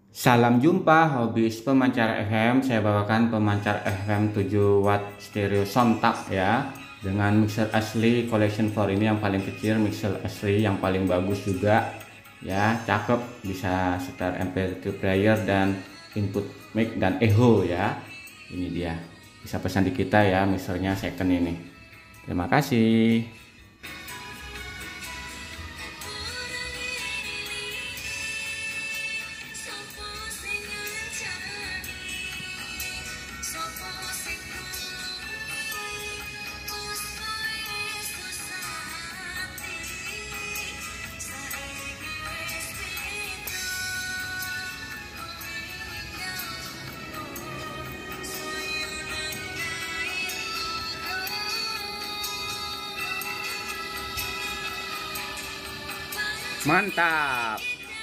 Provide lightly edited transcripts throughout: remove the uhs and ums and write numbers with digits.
Salam jumpa hobis pemancar FM. Saya bawakan pemancar FM 7 watt stereo sontak ya, dengan mixer asli collection 4 ini yang paling kecil, mixer asli yang paling bagus juga ya, cakep, bisa setel MP3 player dan input mic dan echo ya. Ini dia, bisa pesan di kita ya, mixernya second ini. Terima kasih. Mantap.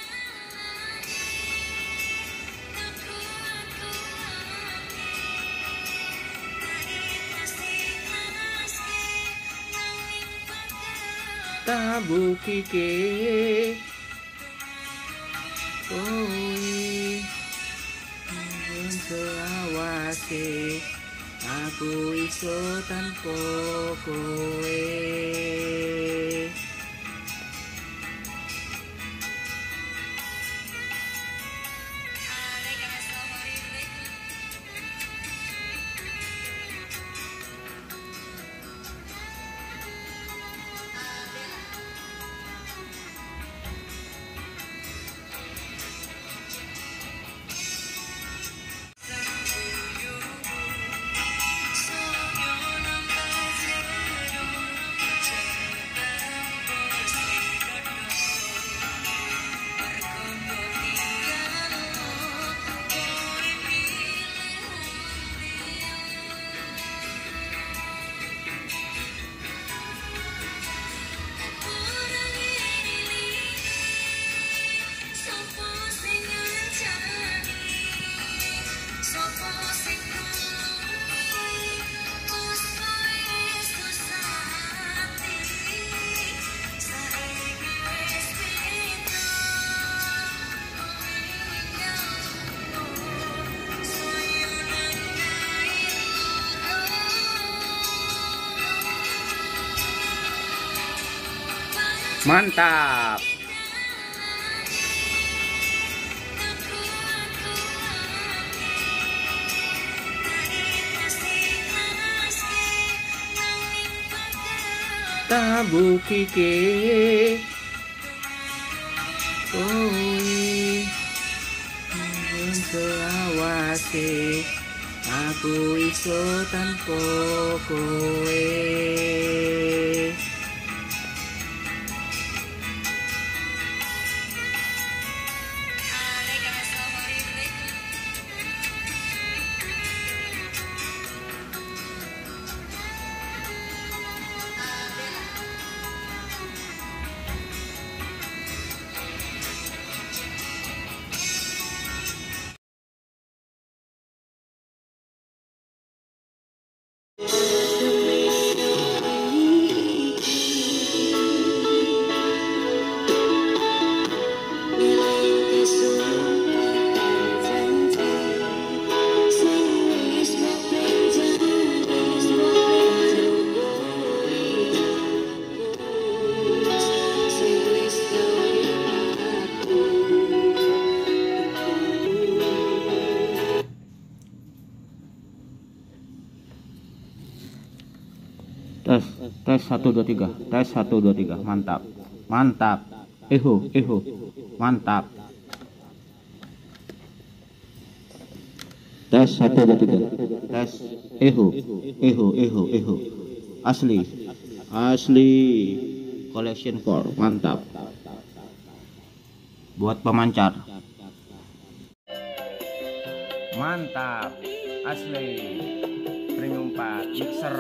Tabu kike kowe selawase, aku iso tanpa kowe. Mantap. Tabu kike kowe selawase, aku iso tanpa kowe. Tes 1 2 3, tes 1 2 3, mantap, mantap, eho, mantap. Tes 1 2 3, tes eho, asli collection 4, mantap. Buat pemancar, mantap, asli premium 4 mixer.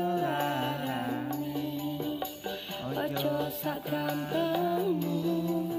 Sakrammu